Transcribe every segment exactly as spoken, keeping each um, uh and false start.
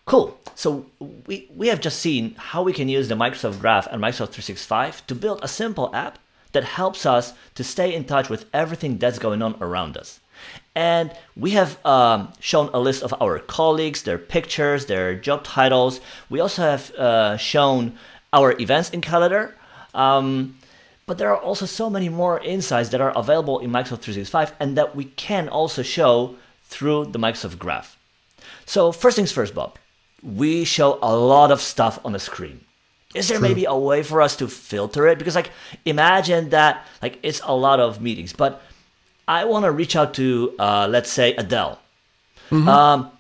Cool. So we, we have just seen how we can use the Microsoft Graph and Microsoft three sixty-five to build a simple app that helps us to stay in touch with everything that's going on around us. And we have um, shown a list of our colleagues, their pictures, their job titles. We also have uh, shown our events in Calendar. Um, but there are also so many more insights that are available in Microsoft three sixty-five and that we can also show through the Microsoft Graph. So first things first, Bob. We show a lot of stuff on the screen. Is there True. maybe a way for us to filter it? Because like, imagine that like it's a lot of meetings, but I want to reach out to, uh, let's say, Adele. Mm-hmm. Um,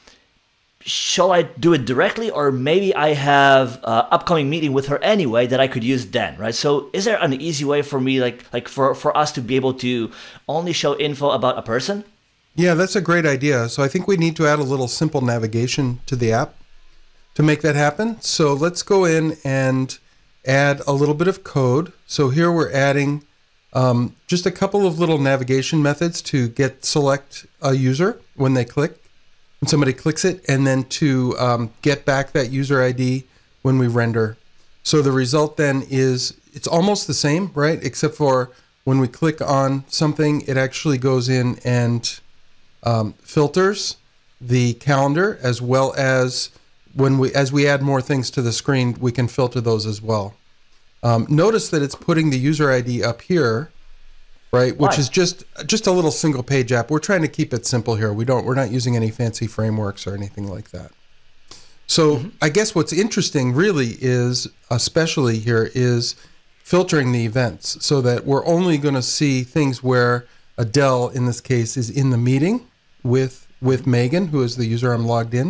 shall I do it directly, or maybe I have an upcoming meeting with her anyway that I could use then, right? So is there an easy way for me, like like for, for us to be able to only show info about a person? Yeah, that's a great idea. So I think we need to add a little simple navigation to the app to make that happen. So let's go in and add a little bit of code. So here we're adding um, just a couple of little navigation methods to get select a user when they click, when somebody clicks it, and then to um, get back that user I D when we render. So the result then is, it's almost the same, right? Except for when we click on something, it actually goes in and Um, filters the calendar, as well as when we as we add more things to the screen, we can filter those as well. Um, notice that it's putting the user I D up here, right? Which Why? is just just a little single page app. We're trying to keep it simple here. We don't we're not using any fancy frameworks or anything like that. So mm-hmm. I guess what's interesting really is, especially here, is filtering the events so that we're only going to see things where Adele, in this case, is in the meeting with with Megan, who is the user I'm logged in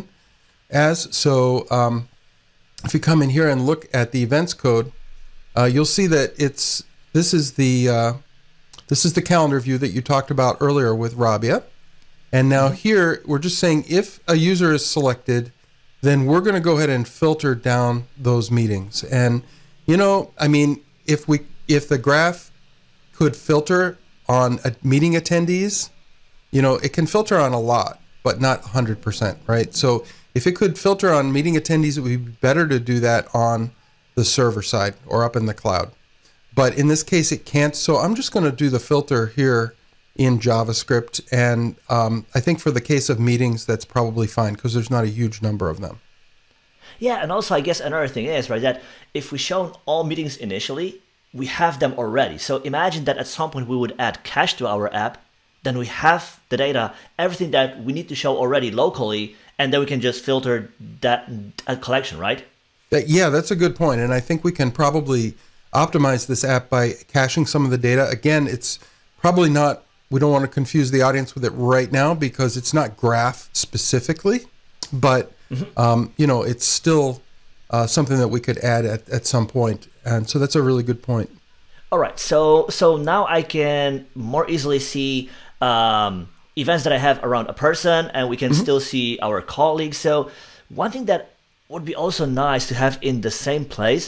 as. So um, if you come in here and look at the events code, uh, you'll see that it's this is the uh, this is the calendar view that you talked about earlier with Rabia. And now here we're just saying if a user is selected, then we're going to go ahead and filter down those meetings. And you know, I mean, if we if the graph could filter on a meeting attendees, you know, it can filter on a lot, but not one hundred percent, right? So if it could filter on meeting attendees, it would be better to do that on the server side or up in the cloud. But in this case, it can't. So I'm just going to do the filter here in JavaScript. And um, I think for the case of meetings, that's probably fine because there's not a huge number of them. Yeah, and also I guess another thing is, right, that if we show all meetings initially, we have them already. So imagine that at some point we would add cache to our app, then we have the data, everything that we need to show already locally, and then we can just filter that, that collection, right? That, yeah, that's a good point. And I think we can probably optimize this app by caching some of the data. Again, it's probably not, we don't want to confuse the audience with it right now because it's not graph specifically, but mm-hmm. um, you know, it's still uh, something that we could add at, at some point. And so that's a really good point. All right, so so now I can more easily see um, events that I have around a person, and we can mm-hmm. still see our colleagues. So one thing that would be also nice to have in the same place,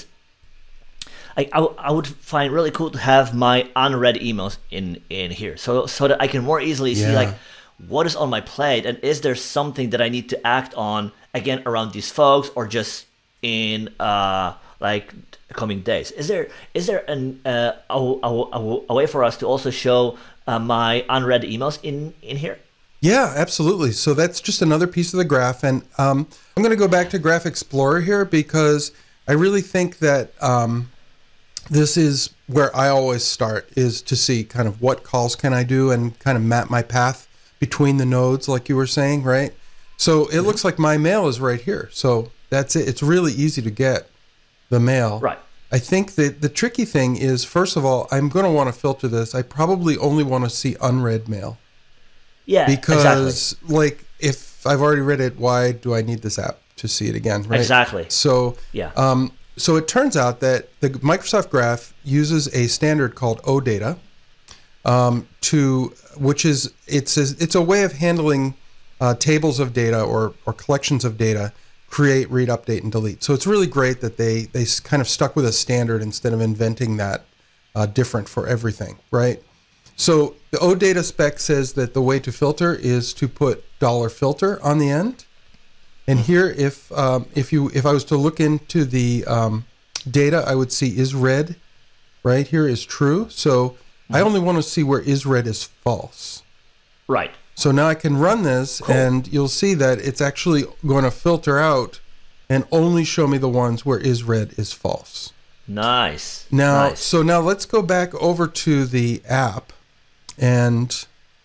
I, I, I would find really cool to have my unread emails in, in here, so so that I can more easily yeah. see like what is on my plate, and is there something that I need to act on, again, around these folks, or just in uh, like coming days. Is there is there an uh, a, a, a way for us to also show uh, my unread emails in in here? Yeah, absolutely. So that's just another piece of the graph, and um, I'm going to go back to Graph Explorer here because I really think that um, this is where I always start, is to see kind of what calls can I do and kind of map my path between the nodes, like you were saying, right? So it mm-hmm. looks like my mail is right here. So that's it. It's really easy to get the mail. Right. I think that the tricky thing is, first of all, I'm going to want to filter this. I probably only want to see unread mail. Yeah, because exactly. like if I've already read it, why do I need this app to see it again? Right? Exactly. So yeah. Um, so it turns out that the Microsoft Graph uses a standard called Odata, um, to which is it's a, it's a way of handling uh, tables of data or or collections of data, create, read, update, and delete. So it's really great that they they kind of stuck with a standard instead of inventing that uh, different for everything, right? So the Odata spec says that the way to filter is to put dollar filter on the end. And here, if um, if you if I was to look into the um, data, I would see is read right here is true. So mm-hmm. I only want to see where is read is false. Right. So now I can run this, cool. and you'll see that it's actually going to filter out and only show me the ones where is read is false. Nice. Now, nice. so now let's go back over to the app, and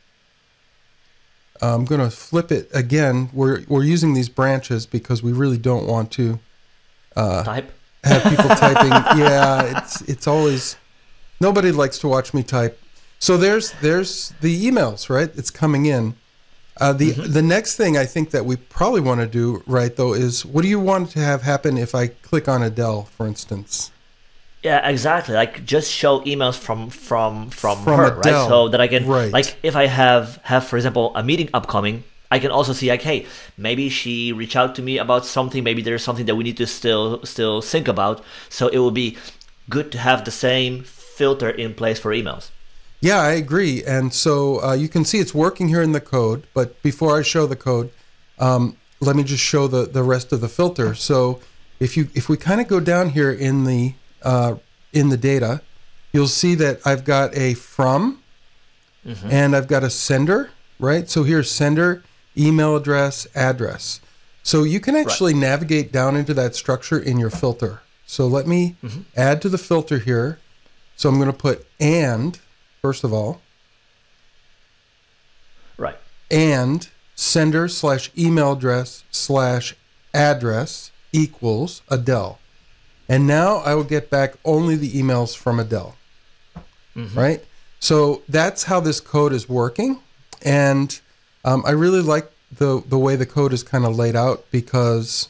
I'm going to flip it again. We're we're using these branches because we really don't want to uh, type. have people typing. Yeah, it's it's always nobody likes to watch me type. So there's there's the emails, right? It's coming in. Uh, the mm-hmm. the next thing I think that we probably want to do, right, though, is what do you want to have happen if I click on Adele, for instance? Yeah, exactly. Like just show emails from from from, from her, Adele. right? So that I can, right. like, if I have have for example a meeting upcoming, I can also see like, hey, maybe she reached out to me about something. Maybe there's something that we need to still still think about. So it will be good to have the same filter in place for emails. Yeah, I agree. And so uh, you can see it's working here in the code. But before I show the code, um, let me just show the the rest of the filter. So if you if we kind of go down here in the Uh, in the data, you'll see that I've got a from mm-hmm. and I've got a sender, right? So here's sender, email address, address. So you can actually right. navigate down into that structure in your filter. So let me mm-hmm. add to the filter here. So I'm going to put and, first of all. Right. And sender slash email address slash address equals Adele. And now I will get back only the emails from Adele, mm-hmm. right? So that's how this code is working. And um, I really like the, the way the code is kind of laid out because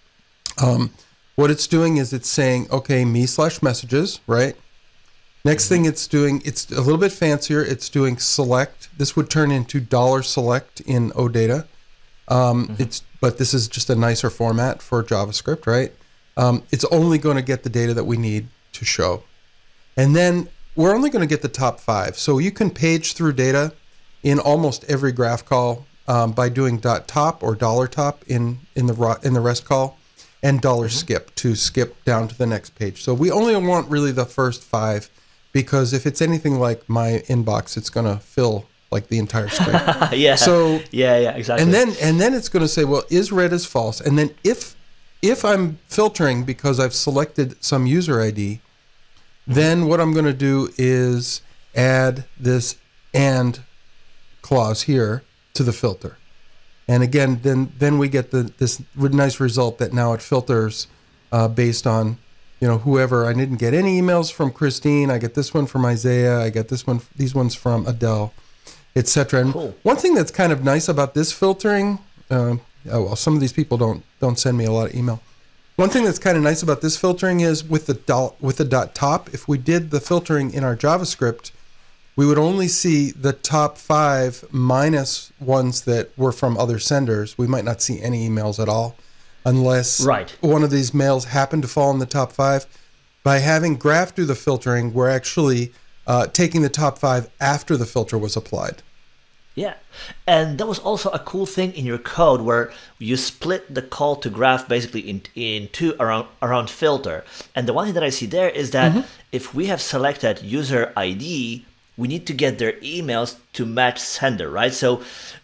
um, what it's doing is it's saying, okay, me slash messages, right? Next mm-hmm. thing it's doing, it's a little bit fancier. It's doing select. This would turn into dollar select in Odata. Um, mm-hmm. It's but this is just a nicer format for JavaScript, right? Um, it's only going to get the data that we need to show. And then we're only going to get the top five. So you can page through data in almost every graph call um, by doing dot top or dollar top in, in, the, in the rest call and dollar mm-hmm. skip to skip down to the next page. So we only want really the first five because if it's anything like my inbox, it's going to fill like the entire screen. yeah. So, yeah, yeah, exactly. And then, and then it's going to say, well, is read as false? And then if If I'm filtering because I've selected some user I D, mm-hmm. then what I'm going to do is add this and clause here to the filter. And again, then then we get the this nice result that now it filters uh, based on, you know, whoever. I didn't get any emails from Christine. I get this one from Isaiah. I get this one, these ones from Adele, et cetera. And cool. One thing that's kind of nice about this filtering. Uh, Oh, well, some of these people don't don't send me a lot of email. One thing that's kind of nice about this filtering is with the dot, with the dot top, if we did the filtering in our JavaScript, we would only see the top five minus ones that were from other senders. We might not see any emails at all unless right. one of these mails happened to fall in the top five. By having Graph do the filtering, we're actually uh, taking the top five after the filter was applied. Yeah, and that was also a cool thing in your code where you split the call to graph basically in, in two around, around filter. And the one thing that I see there is that mm-hmm. if we have selected user I D, we need to get their emails to match sender, right? So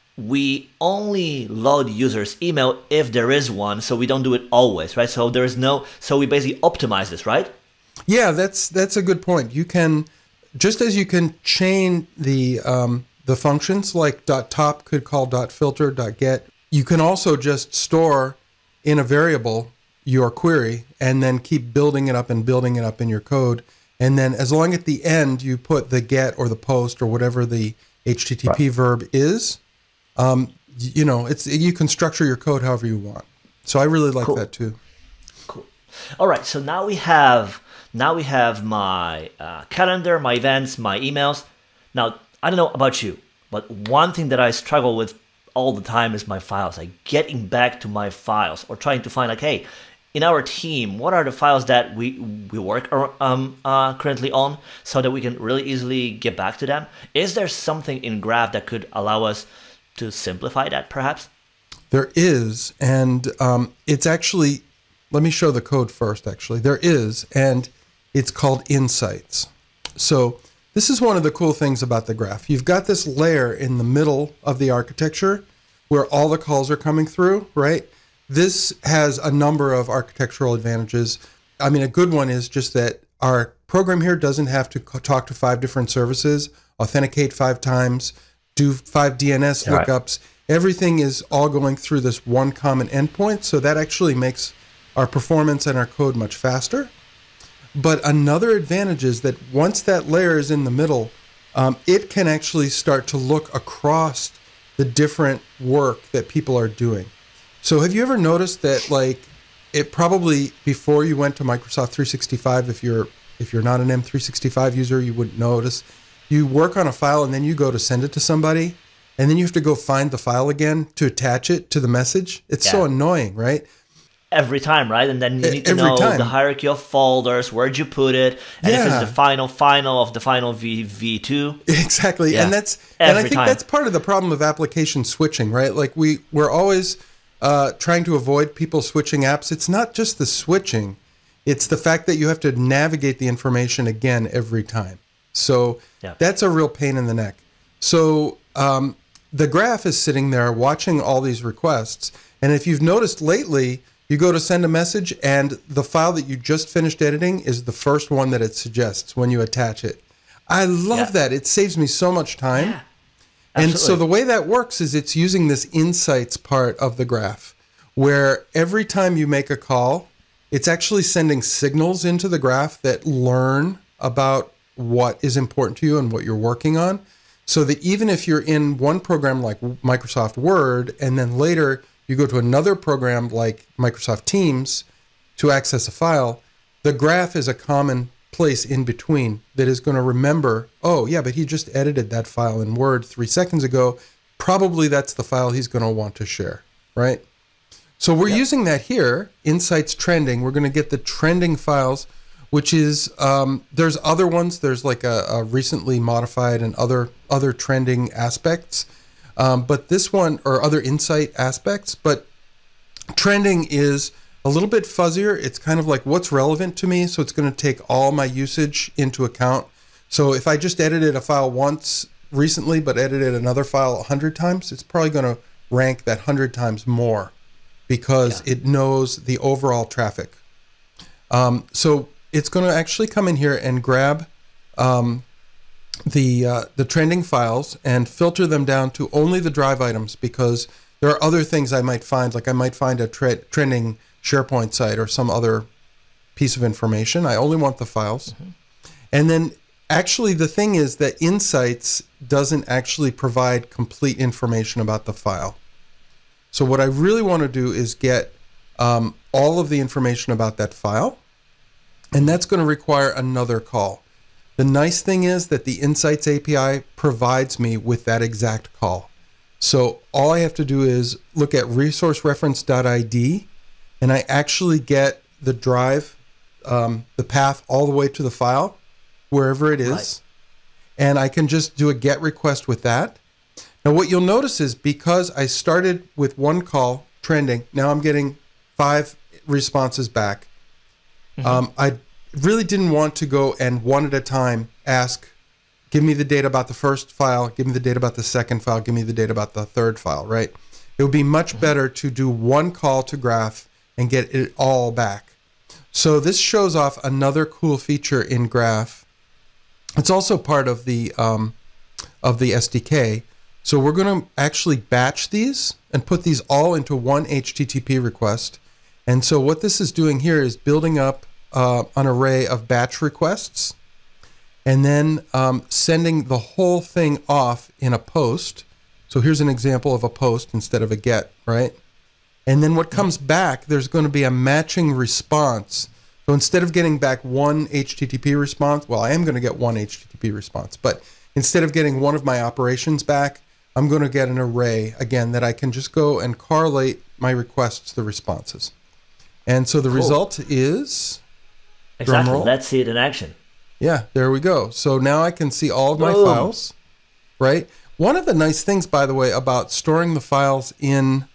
we only load user's email if there is one, so we don't do it always, right? So there is no, so we basically optimize this, right? Yeah, that's that's a good point. You can, just as you can chain the um, the functions like dot top could call dot filter, dot get. You can also just store in a variable your query and then keep building it up and building it up in your code. And then as long at the end you put the get or the post or whatever the H T T P right. verb is, um, you know, it's you can structure your code however you want. So I really like cool. that too. Cool. All right. So now we have now we have my uh, calendar, my events, my emails. Now, I don't know about you, but one thing that I struggle with all the time is my files. Like getting back to my files or trying to find like, hey, in our team, what are the files that we we work um, uh, currently on so that we can really easily get back to them? Is there something in Graph that could allow us to simplify that perhaps? There is, and um, it's actually, let me show the code first, actually. There is, and it's called insights. So this is one of the cool things about the graph. You've got this layer in the middle of the architecture where all the calls are coming through, right? This has a number of architectural advantages. I mean, a good one is just that our program here doesn't have to talk to five different services, authenticate five times, do five D N S Right. lookups. Everything is all going through this one common endpoint, so that actually makes our performance and our code much faster. But another advantage is that once that layer is in the middle, um, it can actually start to look across the different work that people are doing. So have you ever noticed that, like, it probably before you went to Microsoft three sixty-five, if you're if you're not an M three sixty-five user, you wouldn't notice. You work on a file and then you go to send it to somebody, and then you have to go find the file again to attach it to the message. It's Yeah. so annoying, right? Every time, right? And then you need to Every know time. the hierarchy of folders, where'd you put it, and if Yeah. it's the final final of the final v v2. Exactly. Yeah. And that's and I Every think time. that's part of the problem of application switching, right? Like we we're always uh, trying to avoid people switching apps. It's not just the switching, it's the fact that you have to navigate the information again every time. So Yeah. that's a real pain in the neck. So um, the graph is sitting there watching all these requests, and if you've noticed lately, you go to send a message and the file that you just finished editing is the first one that it suggests when you attach it. I love Yeah. that. It saves me so much time. Yeah. And so Absolutely. the way that works is it's using this insights part of the graph, where every time you make a call, it's actually sending signals into the graph that learn about what is important to you and what you're working on. So that even if you're in one program like Microsoft Word, and then later you go to another program like Microsoft Teams to access a file, the graph is a common place in between that is going to remember, oh, yeah, but he just edited that file in Word three seconds ago. Probably that's the file he's going to want to share, right? So we're Yep. using that here, Insights Trending. We're going to get the trending files, which is, um, there's other ones. There's like a, a recently modified and other, other trending aspects. Um, but this one, or other insight aspects, but trending is a little bit fuzzier. It's kind of like what's relevant to me. So it's going to take all my usage into account. So if I just edited a file once recently, but edited another file a hundred times, it's probably going to rank that hundred times more because Yeah. it knows the overall traffic. Um, so it's going to actually come in here and grab um, the uh, the trending files and filter them down to only the drive items, because there are other things I might find, like I might find a tre trending SharePoint site or some other piece of information. I only want the files. Mm-hmm. And then actually the thing is that Insights doesn't actually provide complete information about the file. So what I really want to do is get um, all of the information about that file, and that's going to require another call. The nice thing is that the Insights A P I provides me with that exact call. So all I have to do is look at resource reference dot I D, and I actually get the drive, um, the path all the way to the file, wherever it is. Right. And I can just do a GET request with that. Now what you'll notice is because I started with one call trending, now I'm getting five responses back. Mm-hmm. um, I really didn't want to go and one at a time ask, give me the data about the first file, give me the data about the second file, give me the data about the third file, right? It would be much mm-hmm. better to do one call to graph and get it all back. So this shows off another cool feature in Graph. It's also part of the um, of the S D K. So we're going to actually batch these and put these all into one H T T P request. And so what this is doing here is building up uh, an array of batch requests, and then um, sending the whole thing off in a post. So here's an example of a post instead of a GET, right? And then what comes back, there's going to be a matching response. So instead of getting back one H T T P response, well, I am going to get one H T T P response, but instead of getting one of my operations back, I'm going to get an array, again, that I can just go and correlate my requests to the responses. And so the Cool. result is... Exactly. drumroll. Let's see it in action. Yeah, there we go. So now I can see all of my Boom. files, right? One of the nice things, by the way, about storing the files in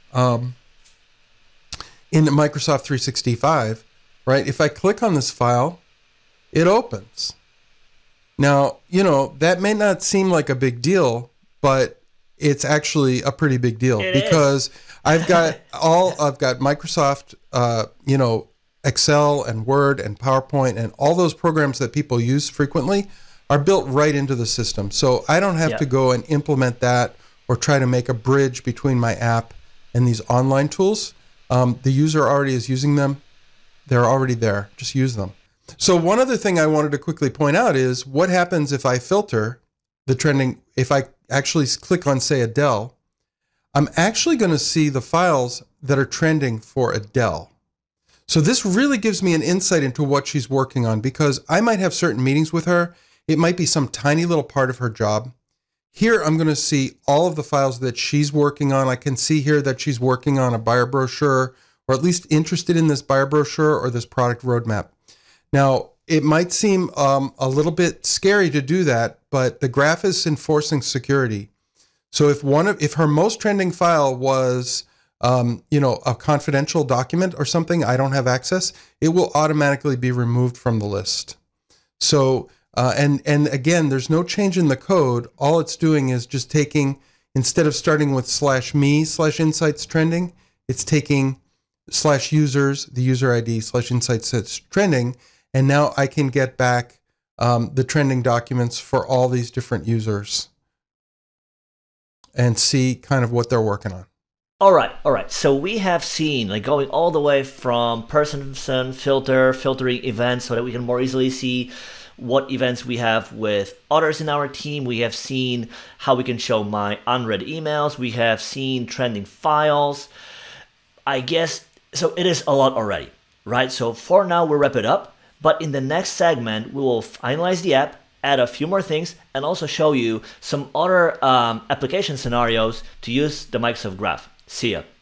um, in Microsoft three sixty-five, right? If I click on this file, it opens. Now, you know, that may not seem like a big deal, but it's actually a pretty big deal it because I've got all, I've got Microsoft, uh, you know, Excel and Word and PowerPoint and all those programs that people use frequently are built right into the system. So I don't have yeah. to go and implement that or try to make a bridge between my app and these online tools. Um, the user already is using them. They're already there. Just use them. So one other thing I wanted to quickly point out is what happens if I filter the trending, if I actually click on, say, Adele, I'm actually going to see the files that are trending for Adele. So this really gives me an insight into what she's working on because I might have certain meetings with her. It might be some tiny little part of her job. Here, I'm going to see all of the files that she's working on. I can see here that she's working on a buyer brochure, or at least interested in this buyer brochure or this product roadmap. Now, it might seem um, a little bit scary to do that, but the graph is enforcing security. So if one of, if her most trending file was, um, you know, a confidential document or something, I don't have access, it will automatically be removed from the list. So, uh, and, and again, there's no change in the code. All it's doing is just taking, instead of starting with slash me slash insights trending, it's taking slash users, the user I D slash insights that's trending. And now I can get back um, the trending documents for all these different users and see kind of what they're working on. All right, all right. So we have seen like going all the way from person filter, filtering events so that we can more easily see what events we have with others in our team. We have seen how we can show my unread emails. We have seen trending files. I guess, so it is a lot already, right? So for now, we'll wrap it up. But in the next segment, we will finalize the app, add a few more things, and also show you some other um, application scenarios to use the Microsoft Graph. See ya.